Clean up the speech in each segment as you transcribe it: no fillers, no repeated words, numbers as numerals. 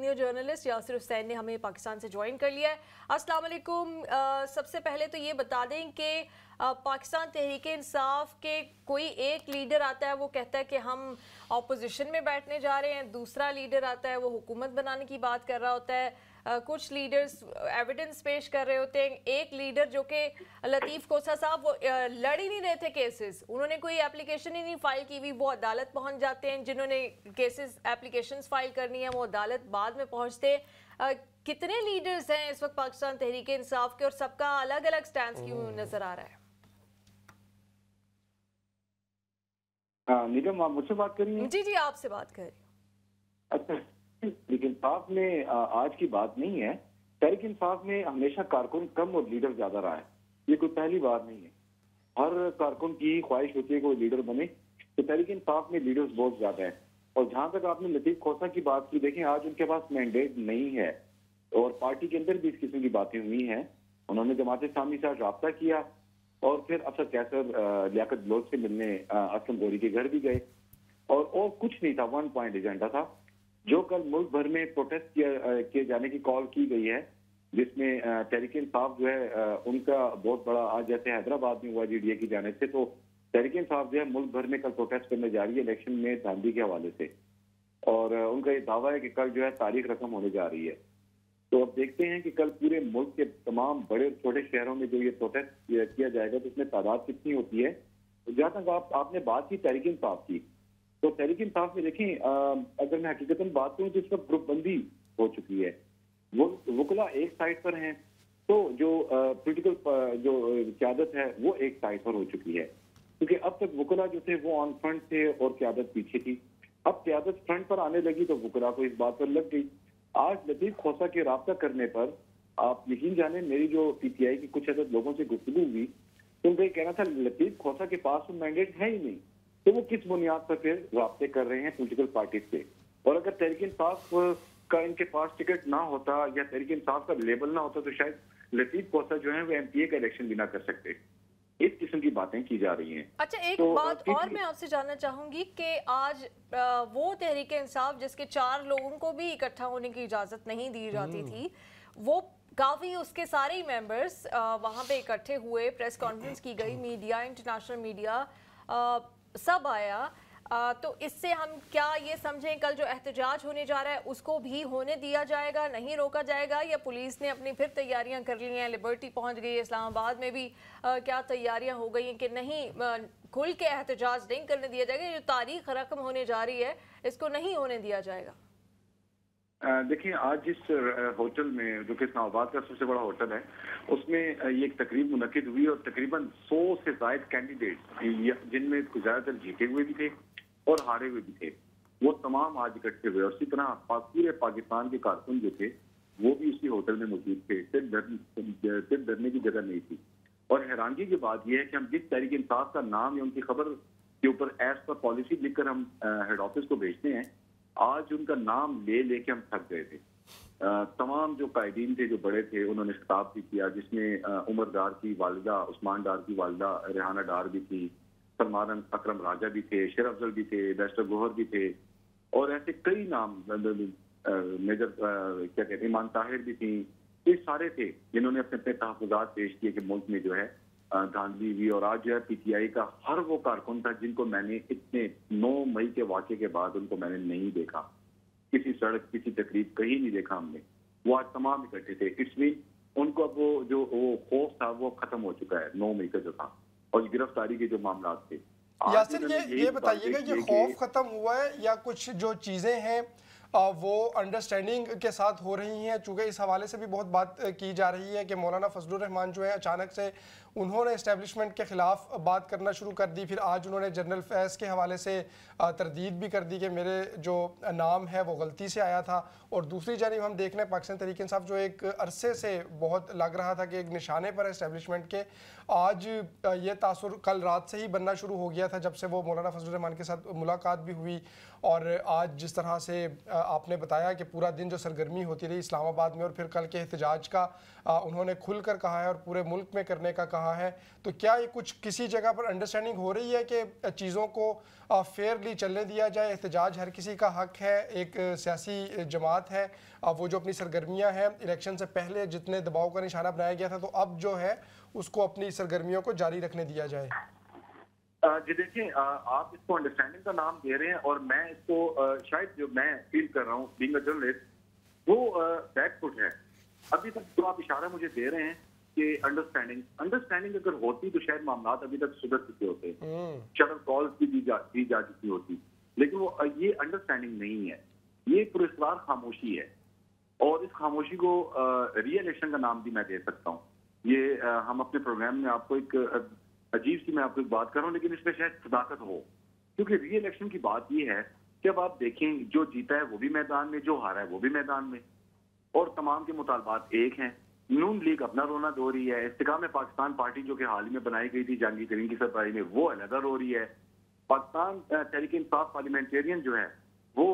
Senior journalist Yasir Hussain ने हमें पाकिस्तान से ज्वाइन कर लिया है। अस्सलाम वालेकुम। सबसे पहले तो ये बता दें कि पाकिस्तान तहरीक इंसाफ के कोई एक लीडर आता है, वो कहता है कि हम ऑपोजिशन में बैठने जा रहे हैं, दूसरा लीडर आता है वो हुकूमत बनाने की बात कर रहा होता है, कुछ लीडर्स एविडेंस पेश कर रहे होते हैं। एक लीडर जो कि लतीफ़ खोसा साहब, वो लड़ ही नहीं रहे थे केसेस, उन्होंने कोई एप्लीकेशन ही नहीं फाइल की हुई, वो अदालत पहुंच जाते हैं। जिन्होंने केसेस एप्लीकेशंस फाइल करनी है वो अदालत बाद में पहुंचते हैं। कितने लीडर्स हैं इस वक्त पाकिस्तान तहरीक इंसाफ के और सबका अलग अलग स्टैंड क्यों नजर आ रहा है? निगम, आप मुझसे बात कर रही हैं? जी जी, आपसे बात कर रही हूँ। अच्छा, तहरीक इंसाफ में आज की बात नहीं है। तहरीक इंसाफ में हमेशा कारकुन कम और लीडर ज्यादा रहा है, ये कोई पहली बार नहीं है। हर कारकुन की ख्वाहिश होती है कि वो लीडर बने, तो तहरीक इंसाफ में लीडर्स बहुत ज्यादा है। और जहां तक आपने लतीफ खोसा की बात की, देखें आज उनके पास मैंडेट नहीं है और पार्टी के अंदर भी इस किस्म की बातें हुई हैं। उन्होंने जमात इस्लामी से राब्ता किया और फिर अफसर कैसर लियाकत बलोच से मिलने असलम गोरी के घर भी गए और कुछ नहीं था, वन पॉइंट एजेंडा था। जो कल मुल्क भर में प्रोटेस्ट किए जाने की कॉल की गई है, जिसमें तहरीक इंसाफ जो है उनका बहुत बड़ा, आज जैसे हैदराबाद में हुआ जीडीए की जाने से, तो तहरीक इंसाफ जो है मुल्क भर में कल प्रोटेस्ट करने जा रही है इलेक्शन में धांधली के हवाले से। और उनका ये दावा है कि कल जो है तारीख रकम होने जा रही है। तो अब देखते हैं कि कल पूरे मुल्क के तमाम बड़े और छोटे शहरों में जो ये प्रोटेस्ट किया जाएगा तो उसमें तादाद कितनी होती है। तो जहाँ तक आपने बात की तहरीक इंसाफ की, तो तहरीक इंसाफ में देखें, अगर मैं हकीकतन बात करूं तो इस वक्त ग्रुप बंदी हो चुकी है। वो वकला एक साइड पर हैं, तो जो पॉलिटिकल जो क़यादत है वो एक साइड पर हो चुकी है, क्योंकि अब तक वकला जो थे वो ऑन फ्रंट थे और क़यादत पीछे थी। अब क़यादत फ्रंट पर आने लगी तो वकला को इस बात पर लग गई। आज लतीफ खोसा के राब्ता करने पर आप यकीन जाने, मेरी जो पीटीआई की कुछ अदद लोगों से गुफ्तगू हुई तो उनका ये कहना था लतीफ खोसा के पास तो मैंडेट है ही नहीं, तो वो किस बुनियाद पर फिर राब्ते कर रहे हैं पॉलिटिकल पार्टी से। और अगर तहरीक इंसाफ का इनके पास टिकट ना होता या तहरीक इंसाफ का लेबल ना होता तो शायद लतीफ खोसा जो है वो एमपीए का इलेक्शन भी ना कर सकते। इस किस्म की बातें की जा रही हैं। अच्छा, एक बात और मैं आपसे जानना चाहूंगी कि आज वो तहरीक इंसाफ जिसके 4 लोगों को भी इकट्ठा होने की इजाजत नहीं दी जाती थी, वो काफी उसके सारे ही मेंबर्स वहां पे इकट्ठे हुए, प्रेस कॉन्फ्रेंस की गई, मीडिया, इंटरनेशनल मीडिया सब आया। तो इससे हम क्या ये समझें कल जो एहतजाज होने जा रहा है उसको भी होने दिया जाएगा, नहीं रोका जाएगा, या पुलिस ने अपनी फिर तैयारियां कर ली हैं, लिबर्टी पहुंच गई है, इस्लामाबाद में भी क्या तैयारियां हो गई हैं कि नहीं, खुल के एहतजाज नहीं करने दिया जाएगा, जो तारीख रकम होने जा रही है इसको नहीं होने दिया जाएगा? देखिए, आज जिस होटल में, जो कि इस्लामाबाद का सबसे बड़ा होटल है, उसमें ये एक तकरीब मुनक्किद हुई और तकरीबन 100 से ज़ायद कैंडिडेट, जिनमें ज़्यादातर जीते हुए भी थे और हारे हुए भी थे, वो तमाम आज इकट्ठे हुए। और इसी तरह पूरे पाकिस्तान के कारकुन जो थे वो भी उसी होटल में मौजूद थे। सिर्फ डरने की जगह नहीं थी। और हैरानगी की बात यह है कि हम जिस तहरीक इंसाफ का नाम या उनकी खबर के ऊपर एज पर पॉलिसी लिखकर हम हेड ऑफिस को भेजते हैं, आज उनका नाम ले लेके हम थक गए थे। तमाम जो कायदीन थे, जो बड़े थे, उन्होंने खिताब भी किया, जिसमें उमर डार की वालिदा, उस्मान डार की वालिदा रेहाना डार भी थी, सलमान अकरम राजा भी थे, शेर अफजल भी थे, बैरिस्टर गोहर भी थे, और ऐसे कई नाम, मेजर क्या कहते हैं, ईमान ताहिर भी थी। ये सारे थे जिन्होंने अपने अपने तहफ़्फ़ुज़ात पेश किए कि मुल्क में जो है धांधली हुई। और आज जो है पीटीआई का हर वो कारकुन था जिनको मैंने इतने 9 मई के वाक़े के बाद उनको मैंने नहीं देखा, किसी सड़क, किसी तकरीब कहीं नहीं देखा हमने। वो आज तमाम इकट्ठे थे। इसलिए उनको अब वो खौफ था वो खत्म हो चुका है 9 मई का जो था, और गिरफ्तारी के जो मामला थे। यासिर, ये बताइएगा, ये खौफ खत्म हुआ है या कुछ जो चीज़ें हैं वो अंडरस्टैंडिंग के साथ हो रही हैं? चूँकि इस हवाले से भी बहुत बात की जा रही है कि मौलाना फजलुर रहमान जो है अचानक से उन्होंने इस्टेब्लिशमेंट के ख़िलाफ़ बात करना शुरू कर दी। फिर आज उन्होंने जनरल फैज़ के हवाले से तरदीद भी कर दी कि मेरे जो नाम है वो गलती से आया था। और दूसरी जानिब हम देख रहे हैं पाकिस्तान तहरीक इंसाफ जो एक अरसे से बहुत लग रहा था कि एक निशाने पर है इस्टेब्लिशमेंट के, आज ये तासुर कल रात से ही बनना शुरू हो गया था जब से वो मौलाना फजलुर रहमान के साथ मुलाकात भी हुई اور آج جس طرح سے آپ نے بتایا کہ پورا دن جو سرگرمی ہوتی رہی اسلام آباد میں اور پھر کل کے احتجاج کا انہوں نے کھل کر کہا ہے اور پورے ملک میں کرنے کا کہا ہے، تو کیا یہ کچھ کسی جگہ پر انڈرسٹینڈنگ ہو رہی ہے کہ چیزوں کو فیئرلی چلنے دیا جائے؟ احتجاج ہر کسی کا حق ہے، ایک سیاسی جماعت ہے، وہ جو اپنی سرگرمیاں ہیں الیکشن سے پہلے جتنے دباؤ کا نشانہ بنایا گیا تھا تو اب جو ہے اس کو اپنی سرگرمیوں کو جاری رکھنے دیا جائے؟ جی دیکھیں، آپ اس کو انڈرسٹینڈنگ کا نام دے رہے ہیں اور میں اس کو شاید جو میں فیل کر رہا ہوں بینگ اے جرنلسٹ وہ بیک فٹ ہے. ابھی تک جو آپ اشارہ مجھے دے رہے ہیں کہ انڈرسٹینڈنگ اگر ہوتی تو شاید معاملات ابھی تک سدھر چکے ہوتے، شٹر کالز بھی دی جا چکی ہوتی، لیکن وہ یہ انڈرسٹینڈنگ نہیں ہے، یہ پراسرار خاموشی ہے. اور اس خاموشی کو ری الیکشن کا نام بھی میں دے سکتا ہوں. یہ ہم اپنے پروگرام میں آپ کو ایک عجیب سی میں آپ کو ایک بات کر رہا ہوں لیکن اس میں شاید صداقت ہو، کیونکہ ری الیکشن کی بات یہ ہے کہ اب آپ دیکھیں جو جیتا ہے وہ بھی میدان میں، جو ہارا ہے وہ بھی میدان میں، اور تمام کے مطالبات ایک ہیں. نون لیگ اپنا رونا دو رہی ہے، استحکام پاکستان پارٹی جو کہ حال ہی میں بنائی گئی تھی جہانگیر ترین کی سربراہی میں وہ علیحدہ رو رہی ہے. پاکستان تحریک انصاف پارلیمنٹیرین جو ہے وہ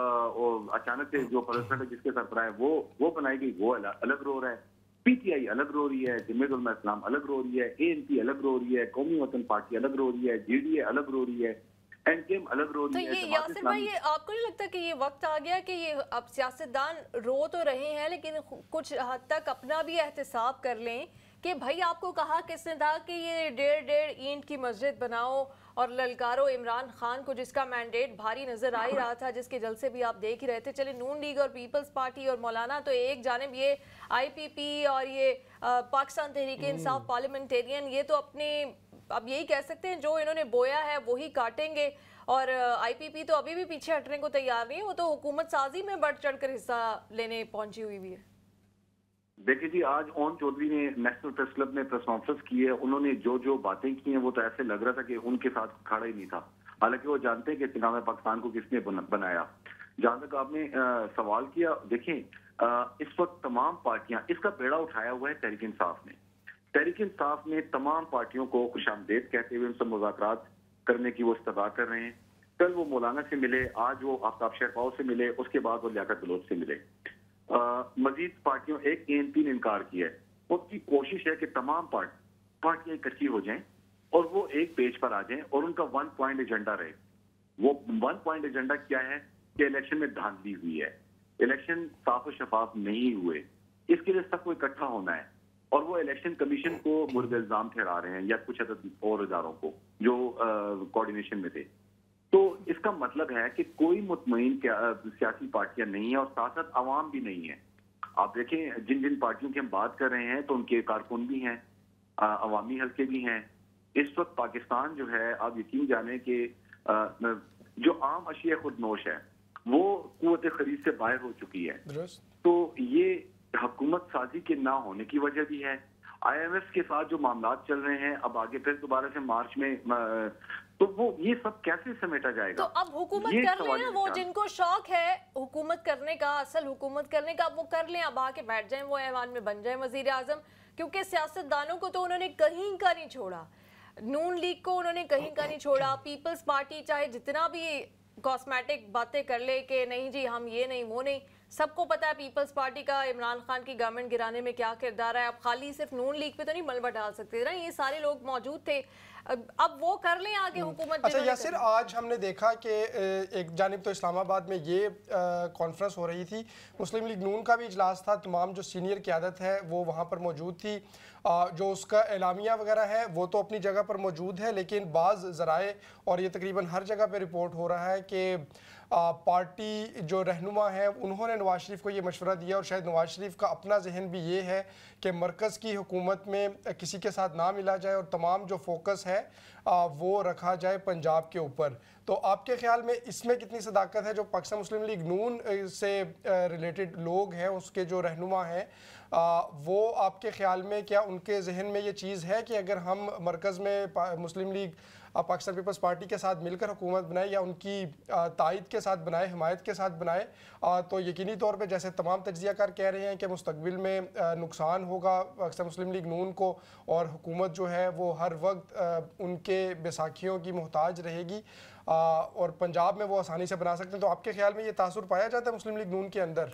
اچانک سے جو پریزیڈنٹ جس کے سربراہ ہے وہ بنائی گئی وہ الگ رو رہا ہے. پی ٹی آئی الگ رو رہی ہے، جمعیت علماء اسلام الگ رو رہی ہے، اے این پی الگ رو رہی ہے، قومی وطن پارٹی الگ رو رہی ہے، جے ڈی اے الگ رو رہی ہے، این کے ایم الگ رو رہی ہے. تو یہ یاسر بھائی، یہ آپ کو نہیں لگتا کہ یہ وقت آ گیا کہ یہ اب سیاستدان رو تو رہے ہیں لیکن کچھ حد تک اپنا بھی احتساب کر لیں کہ بھائی آپ کو کہا کس نے تھا کہ یہ 1.5 اینٹ کی مسجد بناؤ اور للکارو عمران خان کو، جس کا مینڈیٹ بھاری نظر آ ہی رہا تھا، جس کے جلسے بھی آپ دیکھ ہی رہے تھے. چلے نون لیگ اور پیپلز پارٹی اور مولانا تو ایک جانب، یہ آئی پی پی اور یہ پاکستان تحریک انصاف پارلیمنٹیرین، یہ تو اپنے اب یہی کہہ سکتے ہیں جو انہوں نے بویا ہے وہی کاٹیں گے. اور آئی پی پی تو ابھی بھی پیچھے ہٹنے کو تیار نہیں ہے، وہ تو حکومت سازی میں بڑھ چڑھ کر حصہ لینے پہنچی ہوئی بھی ہے. دیکھیں جی، آج اون چودھری نے نیشنل پریس کلب میں پریس کانفرنس کی ہے. انہوں نے جو باتیں کی ہیں وہ تو ایسے لگ رہا تھا کہ ان کے ساتھ کھڑا ہی نہیں تھا، حالانکہ وہ جانتے ہیں کہ استحکام پاکستان کو کس نے بنایا. جہاں تک آپ نے سوال کیا، دیکھیں اس وقت تمام پارٹیاں، اس کا بیڑا اٹھایا ہوا ہے تحریک انصاف نے. تحریک انصاف نے تمام پارٹیوں کو خوش آمدید کہتے ہوئے ان سے مذاکرات کرنے کی وہ استدعا کر رہے ہیں. کل وہ مولانا سے ملے، آج وہ آفتاب شیرپاؤ سے ملے، اس کے بعد وہ لیاقت بلوچ سے ملے. مزید پارٹیوں، ایک اے این پی نے انکار کیا ہے. ان کی کوشش ہے کہ تمام پارٹیاں اکٹھی ہو جائیں اور وہ ایک پیج پر آ جائیں اور ان کا 1 پوائنٹ ایجنڈا رہے. وہ 1 پوائنٹ ایجنڈا کیا ہے کہ الیکشن میں دھاندلی ہوئی ہے، الیکشن صاف و شفاف نہیں ہوئے، اس کے لیے سب کو اکٹھا ہونا ہے. اور وہ الیکشن کمیشن کو مورد الزام ٹھہرا رہے ہیں یا کچھ عدد اور اداروں کو جو کوارڈینیشن میں تھے. تو اس کا مطلب ہے کہ کوئی مطمئن سیاسی پارٹیاں نہیں ہیں اور ساتھ ساتھ عوام بھی نہیں ہے. آپ دیکھیں جن پارٹیوں کی ہم بات کر رہے ہیں تو ان کے کارکن بھی ہیں، عوامی حلقے بھی ہیں. اس وقت پاکستان جو ہے، آپ یقین جانیں کہ جو عام اشیاء خود نوش ہے وہ قوت خرید سے باہر ہو چکی ہے. تو یہ حکومت سازی کے نہ ہونے کی وجہ بھی ہے. آئی ایم ایف کے ساتھ جو معاملات چل رہے ہیں اب آگے پھر دوبارہ سے مارچ میں، تو وہ یہ سب کیسے سمیٹا جائے گا؟ تو اب حکومت کر لیں نا، وہ جن کو شوق ہے حکومت کرنے کا، اصل حکومت کرنے کا، اب وہ کر لیں، اب آ کے بیٹھ جائیں، وہ ایوان میں بن جائیں وزیر اعظم. کیونکہ سیاستدانوں کو تو انہوں نے کہیں کا نہیں چھوڑا، نون لیگ کو انہوں نے کہیں کا نہیں چھوڑا. پیپلز پارٹی چاہے جتنا بھی کاسمیٹک باتیں کر لے کہ نہیں جی ہم یہ نہیں وہ نہیں، سب کو پتا ہے پیپلز پارٹی کا عمران خان کی گورنمنٹ گرانے میں کیا کردار ہے. اب خالی صرف نون لیگ پہ تو نہیں ملبہ ڈال سکتے نا، یہ سارے لوگ موجود تھے. اب وہ کر لیں آگے حکومت. اچھا یاسر، آج ہم نے دیکھا کہ ایک جانب تو اسلام آباد میں یہ کانفرنس ہو رہی تھی، مسلم لیگ نون کا بھی اجلاس تھا، تمام جو سینئر قیادت ہے وہ وہاں پر موجود تھی. جو اس کا اعلامیہ وغیرہ ہے وہ تو اپنی جگہ پر موجود ہے، لیکن بعض ذرائع اور یہ تقریباً ہر جگہ پہ رپورٹ ہو رہا ہے کہ پارٹی جو رہنما ہیں انہوں نے نواز شریف کو یہ مشورہ دیا، اور شاید نواز شریف کا اپنا ذہن بھی یہ ہے کہ مرکز کی حکومت میں کسی کے ساتھ نہ ملا جائے اور تمام جو فوکس ہے وہ رکھا جائے پنجاب کے اوپر. تو آپ کے خیال میں اس میں کتنی صداقت ہے؟ جو پاکستان مسلم لیگ نون سے ریلیٹڈ لوگ ہیں، اس کے جو رہنما ہیں، وہ آپ کے خیال میں کیا ان کے ذہن میں یہ چیز ہے کہ اگر ہم مرکز میں مسلم لیگ पाकिस्तान पीपल्स पार्टी के साथ मिलकर हुकूमत बनाए या उनकी तायद के साथ बनाए, हिमायत के साथ बनाए, तो यकीनी तौर पे जैसे तमाम तज्ज़ियाकार कह रहे हैं कि मुस्तकबिल में नुकसान होगा पाकिस्तान मुस्लिम लीग नून को और हुकूमत जो है वो हर वक्त उनके बैसाखियों की मोहताज रहेगी और पंजाब में वो आसानी से बना सकते हैं। तो आपके ख्याल में ये तासुर पाया जाता है मुस्लिम लीग नून के अंदर?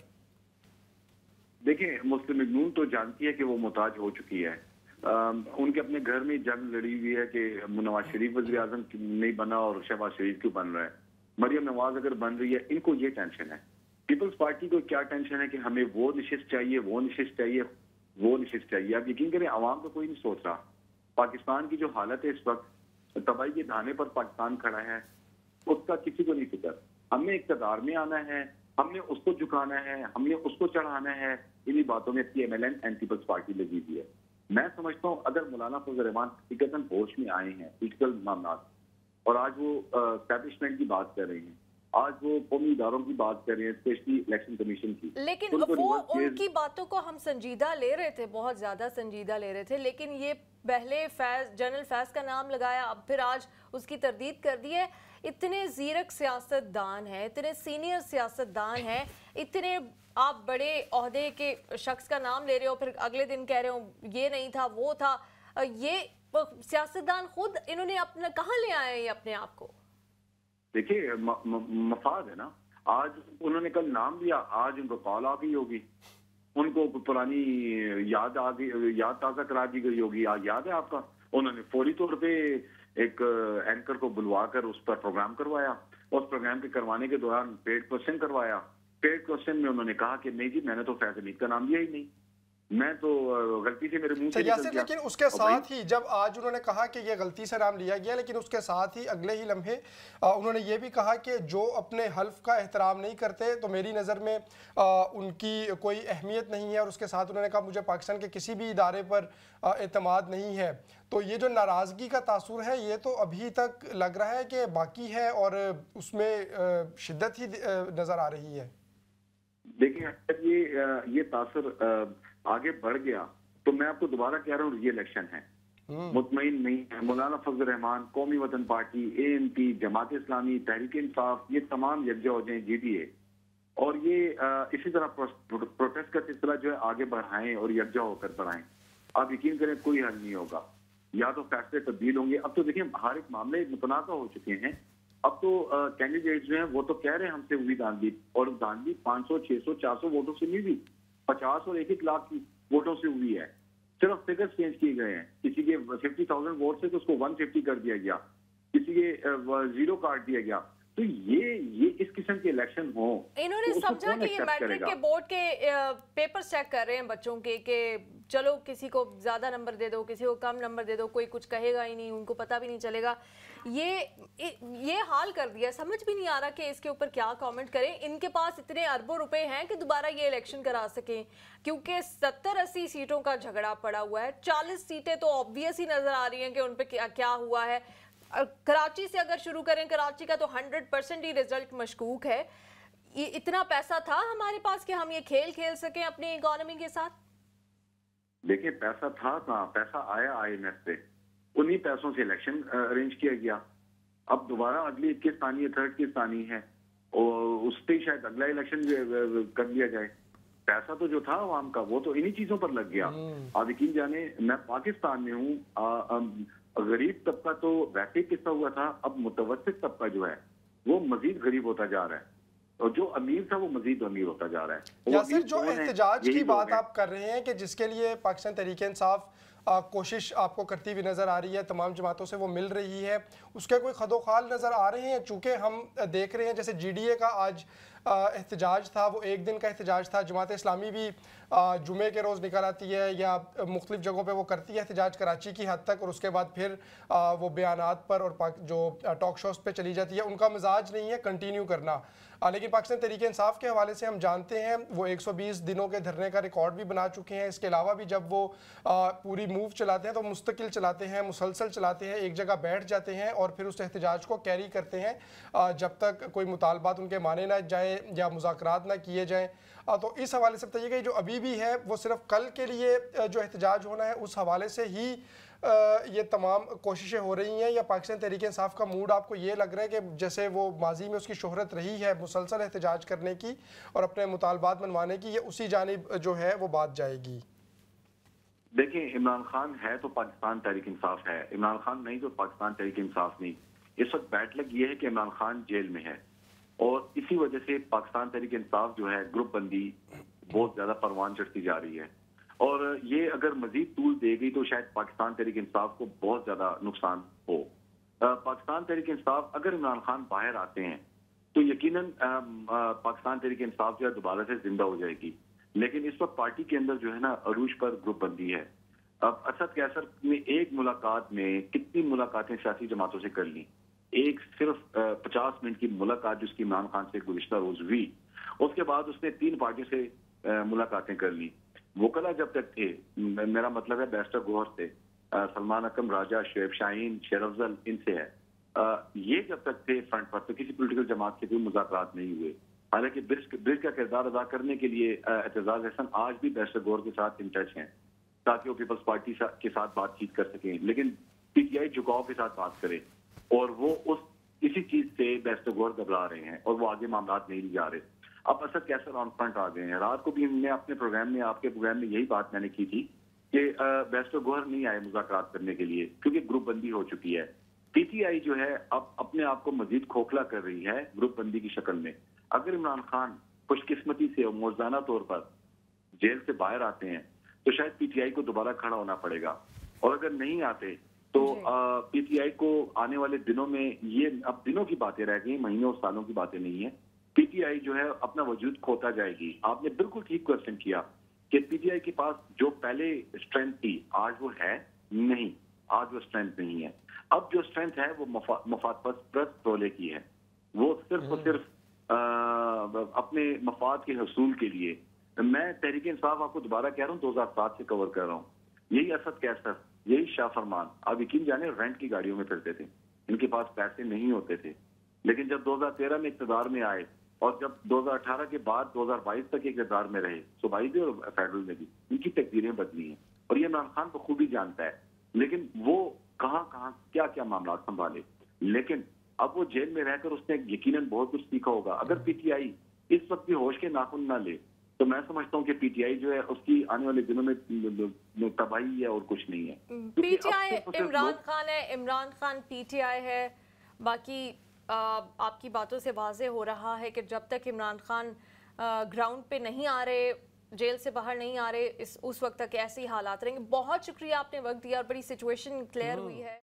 देखिए, मुस्लिम लीग नून तो जानती है कि वो मोहताज हो चुकी है। उनके अपने घर में जंग लड़ी हुई है कि नवाज शरीफ वज़ीर आज़म नहीं बना और शहबाज शरीफ क्यों बन रहा है। मरियम नवाज अगर बन रही है, इनको ये टेंशन है। पीपल्स पार्टी को क्या टेंशन है कि हमें वो नशिस्त चाहिए, वो नशिस्त चाहिए, वो नशिस्त चाहिए। आप यकीन करें, आवाम को कोई नहीं सोच रहा। पाकिस्तान की जो हालत है इस वक्त, तबाही के धाने पर पाकिस्तान खड़ा है, उसका किसी को नहीं फिक्र। हमने इक़्तिदार में आना है, हमने उसको झुकाना है, हमने उसको चढ़ाना है। इन्हीं बातों में PMLN एंड पीपल्स पार्टी लगी हुई है। मैं समझता हूँ अगर मौलाना फजल रहमान हकीकतन होश में आए हैं पॉलिटिकल मामला और आज वो एस्टैब्लिशमेंट की बात कर रहे हैं, आज वो कौमी इदारों की बात कर रहे हैं, स्पेशली इलेक्शन कमीशन की, लेकिन वो उनकी बातों को हम संजीदा ले रहे थे, बहुत ज्यादा संजीदा ले रहे थे। लेकिन ये पहले जनरल फैज का नाम लगाया, अब फिर आज उसकी तरदीद कर दी है। इतने जीरक सियासतदान हैं, इतने सीनियर सियासतदान हैं, इतने आप बड़े ओहदे के शख्स का नाम ले रहे हो, फिर अगले दिन कह रहे हो ये नहीं था वो था। ये सियासतदान खुद इन्होंने अपना कहाँ ले आए हैं अपने आप को? देखिए, मफाद है ना। आज उन्होंने कल नाम लिया, आज उनको कॉल आ गई होगी, उनको पुरानी याद आ गई, याद ताज़ा करा दी गई होगी। आज याद है आपका, उन्होंने फौरी तौर पे एक एंकर को बुलवा कर उस पर प्रोग्राम करवाया। उस प्रोग्राम के करवाने के दौरान पेड क्वेश्चन करवाया। पेड क्वेश्चन में उन्होंने कहा कि नहीं जी, मैंने तो फैज हमीद का नाम लिया ही नहीं, मैं तो गलती से मेरे मुंह से निकल गया। लेकिन उसके साथ ही जब आज उन्होंने कहा कि ये गलती से नाम लिया गया, लेकिन उसके साथ ही अगले ही लम्हे उन्होंने ये भी कहा कि जो अपने हल्फ का एहतराम नहीं करते तो मेरी नज़र में उनकी कोई अहमियत नहीं है। और उसके साथ उन्होंने कहा मुझे पाकिस्तान के किसी भी इदारे पर एतमाद नहीं है। तो ये जो नाराज़गी का तासुर है ये तो अभी तक लग रहा है कि बाकी है और उसमें शिद्दत ही नज़र आ रही है। देखिए, ये तासुर आगे बढ़ गया तो मैं आपको दोबारा कह रहा हूँ, ये इलेक्शन है, मुतमईन नहीं है। मौलाना फजल रहमान, कौमी वतन पार्टी, ANP, जमात इस्लामी, तहरीक इंसाफ, ये तमाम यकजा हो जाए, GDA, और ये इसी तरह प्रोटेस्ट का सिलसिला जो है आगे बढ़ाएं और यकजा होकर बढ़ाएं। आप यकीन करें कोई हल नहीं होगा, या तो फैसले तब्दील होंगे। अब तो देखिए हर एक मामले मुतनाज़ा हो चुके हैं। अब तो कैंडिडेट जो हैं वो तो कह रहे हैं हमसे हुई धांधली, और धांधली 500, 600, 400 वोटों से नहीं हुई, 50 और 1-1 लाख की वोटों से हुई है। सिर्फ फिगर चेंज किए गए हैं। किसी के 50,000 वोट से तो उसको 150 कर दिया गया, किसी के 0 काट दिया गया। तो ये इस किस्म के इलेक्शन हो, इन्होंने तो समझा कि ये मैट्रिक के बोर्ड के पेपर चेक कर रहे हैं बच्चों के, कि चलो किसी को ज्यादा नंबर दे दो, किसी को कम नंबर दे दो, कोई कुछ कहेगा ही नहीं, उनको पता भी नहीं चलेगा। ये हाल कर दिया, समझ भी नहीं आ रहा कि इसके ऊपर क्या कमेंट करें। इनके पास इतने अरबों रुपए हैं कि दोबारा ये इलेक्शन करा सकें, क्योंकि 70-80 सीटों का झगड़ा पड़ा हुआ है। 40 सीटें तो ऑब्वियस ही नजर आ रही हैं कि उन पे क्या हुआ है। कराची से अगर शुरू करें, कराची का तो 100% ही रिजल्ट मशकूक है। इतना पैसा था हमारे पास कि हम ये खेल सकें अपनी इकोनॉमी के साथ? देखिए, पैसा था कहाँ, पैसा आया IMF से, उन्हीं पैसों से इलेक्शन अरेंज किया गया। अब दोबारा अगली 21 तानी है, 3rd की तानी है, और उस पर शायद अगला इलेक्शन कर लिया जाए। पैसा तो जो था आवाम का वो तो इन्हीं चीजों पर लग गया। आप यकीन जाने, मैं पाकिस्तान में हूँ, गरीब तबका तो वैसे किस्सा हुआ था, अब मुतवस्सित तबका जो है वो मजीद गरीब होता जा रहा है, और जो अमीर था वो मजीद अमीर होता जा रहा है। यासिर, जो एहतजाज की बात आप कर रहे हैं कि जिसके लिए पाकिस्तान तहरीक इंसाफ कोशिश आपको करती हुई नज़र आ रही है, तमाम जमातों से वो मिल रही है, उसके कोई खदोखाल नज़र आ रहे हैं? चूँकि हम देख रहे हैं जैसे GDA का आज एहतजाज था, वो एक दिन का एहतजाज था। जमात इस्लामी भी जुमे के रोज़ निकल आती है या मुख्तलिफ जगहों पे वो करती है एहतजाज, कराची की हद तक, और उसके बाद फिर वो बयानात पर और जो टॉक शोज़ पे चली जाती है। उनका मिजाज नहीं है कंटिन्यू करना। लेकिन पाकिस्तान तहरीक इंसाफ के हवाले से हम जानते हैं वो 120 दिनों के धरने का रिकॉर्ड भी बना चुके हैं। इसके अलावा भी जब वो पूरी मूव चलाते हैं तो मुस्तकिल चलाते हैं, मुसलसल चलाते हैं, एक जगह बैठ जाते हैं और फिर उस एहतजाज को कैरी करते हैं जब तक कोई मुतालबात उनके माने ना जाए جائیں یا مذاکرات نہ کیے جائیں. تو اس حوالے سے بتائیے کہ جو ابھی بھی ہے وہ صرف کل کے لیے جو احتجاج ہونا ہے اس حوالے سے ہی یہ تمام کوششیں ہو رہی ہیں, یا پاکستان تحریک انصاف کا موڈ آپ کو یہ لگ رہا ہے کہ جیسے وہ ماضی میں اس کی شہرت رہی ہے مسلسل احتجاج کرنے کی اور اپنے مطالبات منوانے کی, یہ اسی جانب جو ہے وہ بات جائے گی؟ دیکھیں, عمران خان ہے تو پاکستان تحریک انصاف ہے, عمران خان نہیں تو پاکستان تحریک انصاف نہیں. اس وقت بیٹ لگ یہ ہے کہ عمران خان جیل میں ہے اور اسی وجہ سے پاکستان تحریک انصاف جو ہے گروپ بندی بہت زیادہ پروان چڑھتی جا رہی ہے, اور یہ اگر مزید طول دے گئی تو شاید پاکستان تحریک انصاف کو بہت زیادہ نقصان ہو. پاکستان تحریک انصاف اگر عمران خان باہر آتے ہیں تو یقیناً پاکستان تحریک انصاف جو ہے دوبارہ سے زندہ ہو جائے گی, لیکن اس وقت پارٹی کے اندر جو ہے نا عروج پر گروپ بندی ہے. اب اسد کیسر نے ایک ملاقات میں کتنی ملاقاتیں سیاسی جماعتوں سے کر لی, ایک صرف 50 منٹ کی ملاقات جس کی عمران خان سے گزشتہ روز ہوئی, اس کے بعد اس نے 3 پارٹیوں سے ملاقاتیں کر لی. وکلا جب تک تھے, میرا مطلب ہے بیرسٹر گوہر سے, سلمان اکرم راجہ, شعیب شاہین, شیر افضل, ان سے ہے, یہ جب تک تھے فرنٹ پر تو کسی پولیٹیکل جماعت کے کوئی مذاکرات نہیں ہوئے. حالانکہ برج کا کردار ادا کرنے کے لیے اعتزاز احسن آج بھی بیرسٹر گوہر کے ساتھ ان ٹچ ہیں تاکہ وہ پیپلز پارٹی کے ساتھ بات چیت کر سکیں, لیکن پی ٹی آئی جھکاؤ کے ساتھ بات کرے, اور وہ اسی چیز سے بیرسٹر گوہر گھبرا رہے ہیں اور وہ آگے معاملات نہیں لے جا رہے. اب اسد کیسر آن فرنٹ آ گئے ہیں. رات کو بھی میں اپنے پروگرام میں, آپ کے پروگرام میں یہی بات میں نے کی تھی کہ بیرسٹر گوہر نہیں آئے مذاکرات کرنے کے لیے کیونکہ گروپ بندی ہو چکی ہے. پی ٹی آئی جو ہے اب اپنے آپ کو مزید کھوکھلا کر رہی ہے گروپ بندی کی شکل میں. اگر عمران خان خوش قسمتی سے اور موزانہ طور پر جیل سے باہر آتے ہیں تو شاید پی ٹی آئی کو دوبارہ کھڑا ہونا پڑے گا, اور اگر نہیں آتے تو پی ٹی آئی کو آنے والے دنوں میں, یہ اب دنوں کی باتیں رہ گئی, مہینوں اور سالوں کی باتیں نہیں ہیں, پی ٹی آئی جو ہے اپنا وجود کھوتا جائے گی. آپ نے بالکل ٹھیک کوشچن کیا کہ پی ٹی آئی کے پاس جو پہلے اسٹرینتھ تھی آج وہ ہے نہیں, آج وہ اسٹرینتھ نہیں ہے. اب جو اسٹرینتھ ہے وہ مفاد پرست ٹولے کی ہے, وہ صرف اور صرف اپنے مفاد کے حصول کے لیے. میں تحریک انصاف آپ کو دوبارہ کہہ رہا ہوں 2007 سے کور کر رہا ہوں, یہی اسد کیسر, یہی شاہ فرمان, آپ یقین جانے رینٹ کی گاڑیوں میں پھرتے تھے, ان کے پاس پیسے نہیں ہوتے تھے, لیکن جب 2013 میں اقتدار میں آئے اور جب 2018 کے بعد 2022 تک اقتدار میں رہے, صوبائی بھی اور فیڈرل میں بھی, ان کی تقدیریں بدلی ہیں اور یہ عمران خان کو خوبی جانتا ہے. لیکن وہ کہاں کیا کیا معاملات سنبھالے, لیکن اب وہ جیل میں رہ کر اس نے یقیناً بہت کچھ سیکھا ہوگا. اگر پی ٹی آئی اس وقت بھی ہوش کے ناخن نہ لے تو میں سمجھتا ہوں کہ پی ٹی آئی جو ہے اس کی آنے والے دنوں میں تباہی ہے اور کچھ نہیں ہے. P T I Imran Khan ہے, Imran Khan P T I ہے. باقی آپ کی باتوں سے واضح ہو رہا ہے کہ جب تک عمران خان گراؤنڈ پہ نہیں آ رہے, جیل سے باہر نہیں آ رہے, اس وقت تک ایسے ہی حالات رہیں گے. بہت شکریہ, آپ نے وقت دیا اور بڑی سچویشن کلیئر ہوئی ہے.